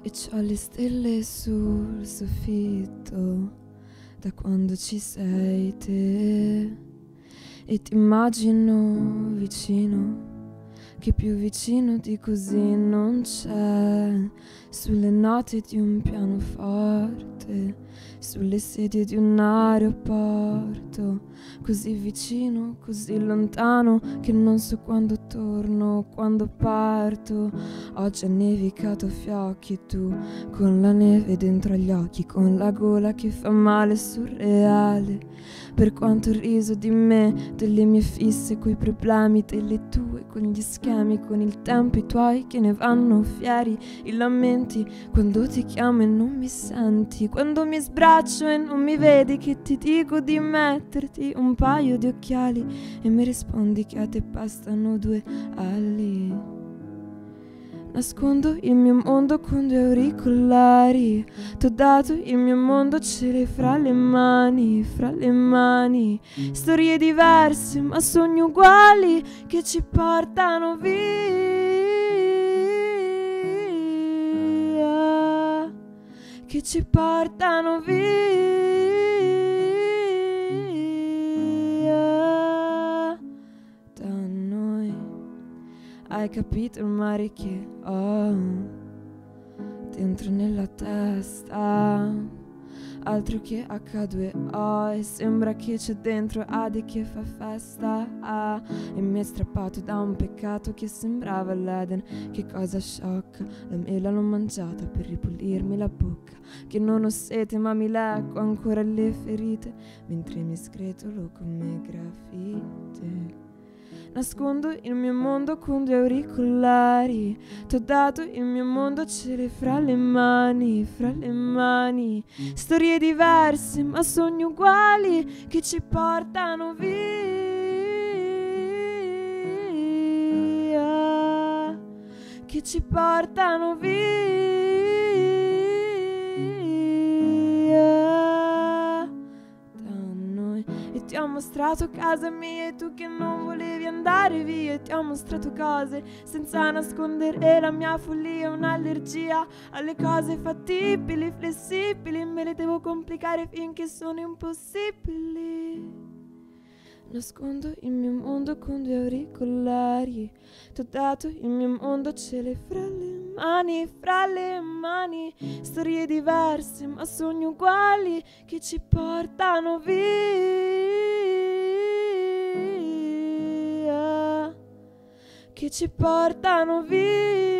E c'ho le stelle sul soffitto da quando ci sei te. E ti immagino vicino, che più vicino di così non c'è. Sulle note di un pianoforte, sulle sedie di un aeroporto, così vicino, così lontano, che non so quando torno, quando parto. Oggi ha nevicato a fiocchi e tu, con la neve dentro agli occhi, con la gola che fa male, surreale. Per quanto il riso di me, delle mie fisse, coi problemi delle tue, con gli schemi, con il tempo, i tuoi che ne vanno fieri, i lamenti, quando ti chiamo e non mi senti, quando mi sbraccio e non mi vedi, che ti dico di metterti un paio di occhiali e mi rispondi che a te bastano due ali. Nascondo il mio mondo con due auricolari, t'ho dato il mio mondo, ce l'hai fra le mani, fra le mani. Storie diverse ma sogni uguali che ci portano via, che ci portano via da noi. Hai capito il mare che ho dentro nella testa? Altro che H2O, e sembra che c'è dentro Adi che fa festa. E mi è strappato da un peccato che sembrava l'Eden. Che cosa sciocca, la mela l'ho mangiata per ripulirmi la bocca. Che non ho sete ma mi lecco ancora le ferite, mentre mi scretolo come grafite. Nascondo il mio mondo con due auricolari, t'ho dato il mio mondo, ce l'hai fra le mani, fra le mani. Storie diverse ma sogni uguali che ci portano via, che ci portano via da noi. E ti ho mostrato casa mia e tu che non volevi andare via, e ti ho mostrato cose senza nascondere la mia follia, un'allergia alle cose fattibili, flessibili, me le devo complicare finché sono impossibili. Nascondo il mio mondo con due auricolari, t'ho dato il mio mondo, ce l'hai fra le mani, fra le mani. Storie diverse ma sogni uguali che ci portano via, che ci portano via.